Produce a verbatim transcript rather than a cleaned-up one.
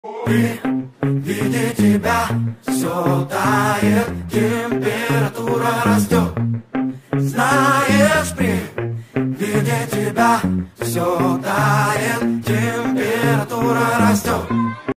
При виде тебя все тает, температура растет. Знаешь, при виде тебя все тает, температура